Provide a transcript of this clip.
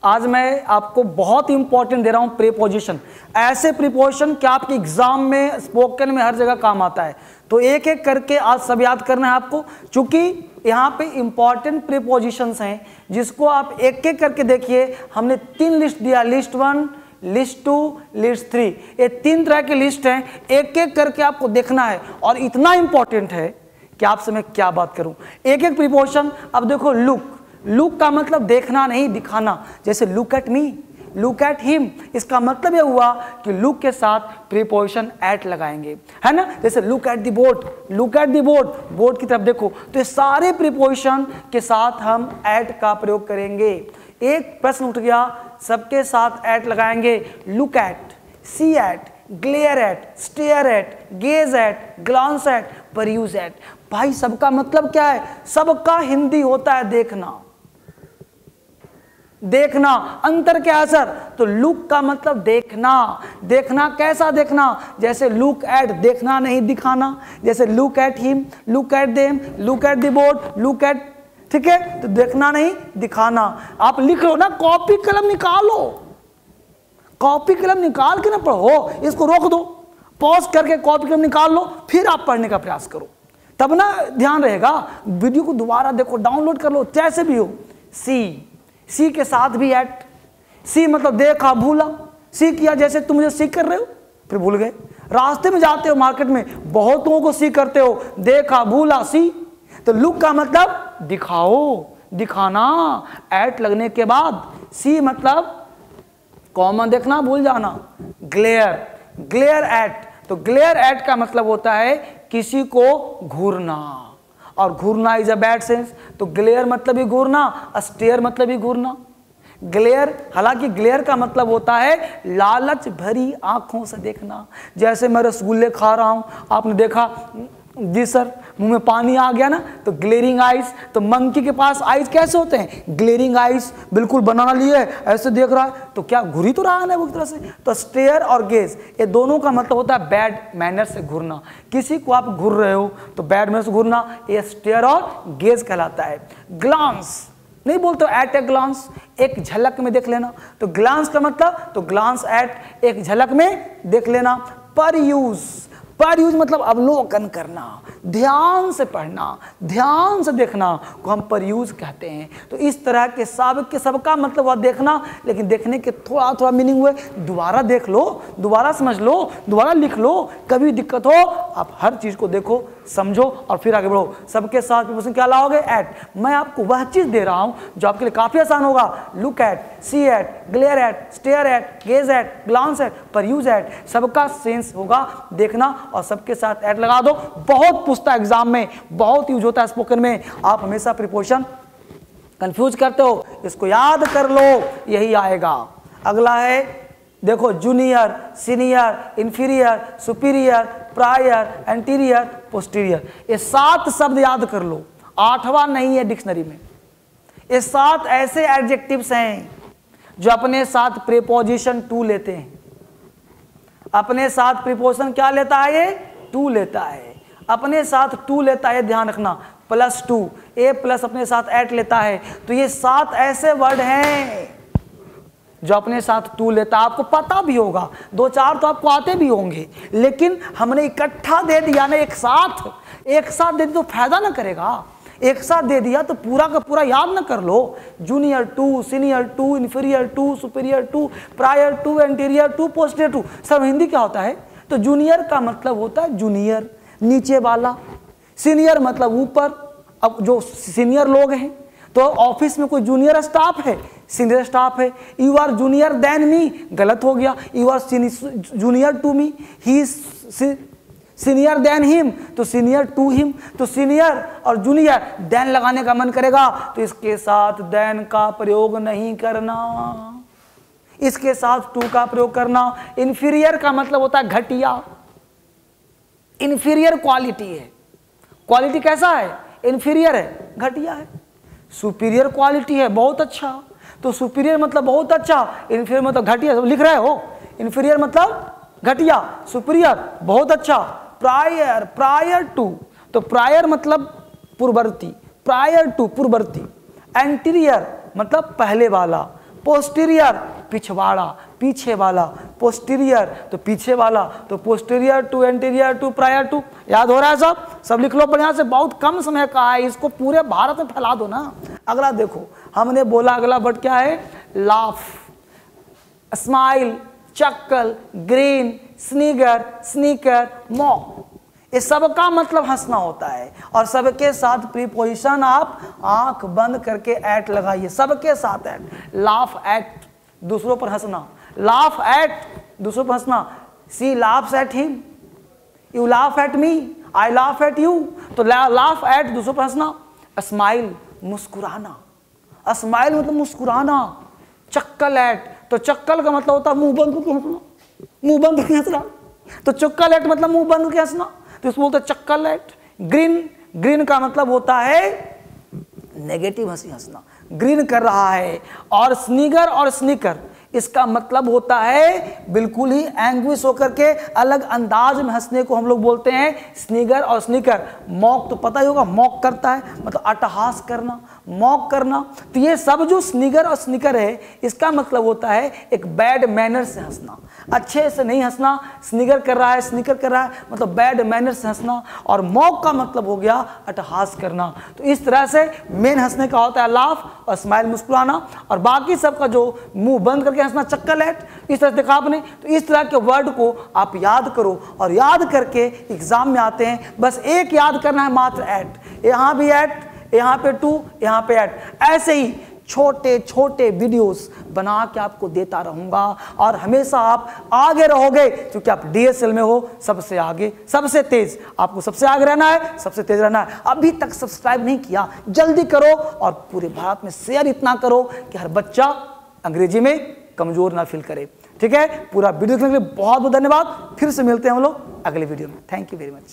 आज मैं आपको बहुत इंपॉर्टेंट दे रहा हूं प्रीपोजिशन। ऐसे प्रीपोजिशन कि आपके एग्जाम में, स्पोकन में हर जगह काम आता है। तो एक एक करके आज सब याद करना है आपको, क्योंकि यहाँ पे इंपॉर्टेंट प्रीपोजिशंस हैं जिसको आप एक एक करके देखिए। हमने 3 लिस्ट दिया, लिस्ट 1, लिस्ट 2, लिस्ट 3। ये 3 तरह की लिस्ट हैं, एक एक करके आपको देखना है। और इतना इंपॉर्टेंट है कि आपसे मैं क्या बात करूं, एक एक प्रीपोजिशन। अब देखो, लुक, लुक का मतलब देखना नहीं दिखाना। जैसे look at me, look at him, इसका मतलब यह हुआ कि लुक के साथ प्रीपोजिशन एट लगाएंगे, है ना। जैसे look at the boat, look at the boat, boat की तरफ देखो। तो ये सारे प्रीपोजिशन के साथ हम एट का प्रयोग करेंगे। एक प्रश्न उठ गया, सबके साथ एट लगाएंगे। Look at, see at, glare at, stare at, gaze at, glance at, peruse at. भाई सबका मतलब क्या है? सबका हिंदी होता है देखना, देखना। अंतर क्या है सर? तो लुक का मतलब देखना। देखना कैसा देखना? जैसे लुक एट, देखना नहीं दिखाना। जैसे look at him, look at them, look at the boat, look at, ठीक है। तो देखना नहीं दिखाना। आप लिख लो ना, कॉपी कलम निकालो, कॉपी कलम निकाल के ना पढ़ो। इसको रोक दो, पॉज करके कॉपी कलम निकाल लो, फिर आप पढ़ने का प्रयास करो, तब ना ध्यान रहेगा। वीडियो को दोबारा देखो, डाउनलोड कर लो, जैसे भी हो। सी, सी के साथ भी एट। सी मतलब देखा भूला, सी किया, जैसे तुम मुझे सी कर रहे हो फिर भूल गए। रास्ते में जाते हो मार्केट में, बहुत लोगों को सी करते हो, देखा भूला सी। तो लुक का मतलब दिखाओ, दिखाना। एट लगने के बाद सी मतलब कॉमन देखना, भूल जाना। ग्लेयर, ग्लेयर एट, तो ग्लेयर एट का मतलब होता है किसी को घूरना, और घूरना इज अ बैड सेंस। तो ग्लेयर मतलब ही घूरना, स्टेयर मतलब ही घूरना। ग्लेयर, हालांकि ग्लेयर का मतलब होता है लालच भरी आंखों से देखना। जैसे मैं रसगुल्ले खा रहा हूं, आपने देखा जी सर मुंह में पानी आ गया ना, तो ग्लेरिंग आइज। तो मंकी के पास आइज कैसे होते हैं? ग्लेरिंग आइज, बिल्कुल बनाना लिए ऐसे देख रहा है, तो क्या घुरी तो रहा है ना वो तरह से। तो स्टेयर और गेज, ये दोनों का मतलब होता है बैड मैनर से घूरना। किसी को आप घूर रहे हो तो बैड मैनर से घूरना, ये स्टेयर और गेज कहलाता है। ग्लांस नहीं बोलते एट ए ग्लांस, एक झलक में देख लेना। तो ग्लांस का मतलब, तो ग्लांस एट, एक झलक में देख लेना। पर यूज, पर यूज मतलब अवलोकन करना, ध्यान से पढ़ना, ध्यान से देखना को हम पर यूज कहते हैं। तो इस तरह के सबका मतलब हुआ देखना, लेकिन देखने के थोड़ा थोड़ा मीनिंग हुए। दोबारा देख लो, दोबारा समझ लो, दोबारा लिख लो। कभी दिक्कत हो आप हर चीज को देखो, समझो और फिर आगे बढ़ो। सबके साथ प्रीपोजिशन क्या लाओगे? एट। मैं आपको वह चीज दे रहा हूं जो आपके लिए काफी आसान होगा। Look at, see at, glare at, stare at, gaze at, glance at, peruse at. सबका सेंस होगा देखना, और सबके साथ एट लगा दो। बहुत पूछता है एग्जाम में, बहुत यूज होता है स्पोकन में। आप हमेशा प्रीपोजिशन कंफ्यूज करते हो, इसको याद कर लो, यही आएगा। अगला है देखो, junior, senior, inferior, superior, prior, anterior, posterior. ये 7 शब्द याद कर लो, 8वां नहीं है डिक्शनरी में। ये 7 ऐसे एडजेक्टिव्स हैं जो अपने साथ प्रीपोजिशन टू लेते हैं। अपने साथ प्रीपोजिशन क्या लेता है? ये टू लेता है, अपने साथ टू लेता है, ध्यान रखना। +2, ए प्लस अपने साथ एट लेता है। तो ये 7 ऐसे वर्ड हैं जो अपने साथ टू लेता है। आपको पता भी होगा, 2-4 तो आपको आते भी होंगे, लेकिन हमने इकट्ठा दे दिया ना, एक साथ दे दिया तो फायदा ना करेगा। एक साथ दे दिया तो पूरा का पूरा याद ना कर लो। Junior to, senior to, inferior to, superior to, prior to, anterior to, posterior to. सब हिंदी क्या होता है? तो जूनियर का मतलब होता है जूनियर, नीचे वाला। सीनियर मतलब ऊपर। अब जो सीनियर लोग हैं, तो ऑफिस में कोई जूनियर स्टाफ है, सीनियर स्टाफ है। You are junior than me, गलत हो गया। You are junior to me, he senior than him, तो सीनियर टू हिम। तो सीनियर और जूनियर देन लगाने का मन करेगा तो इसके साथ देन का प्रयोग नहीं करना, इसके साथ टू का प्रयोग करना। इंफीरियर का मतलब होता है घटिया, इंफीरियर क्वालिटी है। क्वालिटी कैसा है? इंफीरियर है, घटिया है। सुपीरियर क्वालिटी है, बहुत अच्छा। तो सुपीरियर मतलब बहुत अच्छा, इंफीरियर मतलब घटिया। लिख रहे हो, इंफीरियर मतलब घटिया, सुपीरियर बहुत अच्छा। प्रायर, प्रायर टू, तो प्रायर मतलब पूर्ववर्ती, प्रायर टू पूर्ववर्ती। एंटीरियर मतलब पहले वाला, पोस्टीरियर पिछवाड़ा, पीछे वाला, पोस्टीरियर तो पीछे वाला, तो posterior to anterior to prior to. याद हो रहा है सब लिख लो बढ़िया से, बहुत कम समय का है, इसको पूरे भारत में फैला दो ना। अगला देखो, हमने बोला अगला वर्ड क्या है, laugh, smile, chuckle, grin, snigger, snicker, mock, ये सबका मतलब हंसना होता है। और सबके साथ प्रीपोजिशन आप आंख बंद करके एट लगाइए, सबके साथ एट। लाफ एट, दूसरों पर हंसना, लाफ एट, दूसरों पर हंसना। She laughs at him, you laugh at me, I laugh at you, तो लाफ एट दूसरों पर हंसना। स्माइल मुस्कुराना, स्माइल मतलब मुस्कुराना। चक्कल एट, तो चक्कल का मतलब होता है मुंह बंद करके हंसना, मुंह बंद करके हंसना, तो चक्कल एट मतलब मुंह बंद करके हंसना, तो इसको बोलते हैं चक्कल एट। ग्रीन, ग्रीन का मतलब होता है नेगेटिव हंसी हंसना, ग्रीन कर रहा है। और स्नीगर और स्नीकर, इसका मतलब होता है बिल्कुल ही एंग्विश होकर के अलग अंदाज में हंसने को हम लोग बोलते हैं स्नीगर और स्नीकर। मॉक तो पता ही होगा, मॉक करता है मतलब अट्टहास करना, मॉक करना। तो ये सब जो स्नीगर और स्नीकर है, इसका मतलब होता है एक बैड मैनर से हंसना, अच्छे से नहीं हंसना। स्नीगर कर रहा है, स्नीकर कर रहा है मतलब बैड मैनर से हंसना। और मॉक का मतलब हो गया अट्टहास करना। तो इस तरह से मेन हंसने का होता है लाफ और स्माइल मुस्कुराना, और बाकी सबका जो मुंह बंद करके हंसना चक्कल एट। इस तरह देखा आपने, तो इस तरह के वर्ड को आप याद करो, और याद करके एग्जाम में आते हैं बस एक याद करना है मात्र, एट, यहाँ भी एट, यहाँ पे टू, यहाँ पे एट। ऐसे ही छोटे छोटे वीडियोस बना के आपको देता रहूंगा, और हमेशा आप आगे रहोगे क्योंकि आप डीएसएल में हो, सबसे आगे, सबसे तेज। आपको सबसे आगे रहना है, सबसे तेज रहना है। अभी तक सब्सक्राइब नहीं किया, जल्दी करो, और पूरे भारत में शेयर इतना करो कि हर बच्चा अंग्रेजी में कमजोर ना फील करे। ठीक है, पूरा वीडियो देखने के लिए बहुत बहुत धन्यवाद। फिर से मिलते हैं हम लोग अगले वीडियो में। Thank you very much.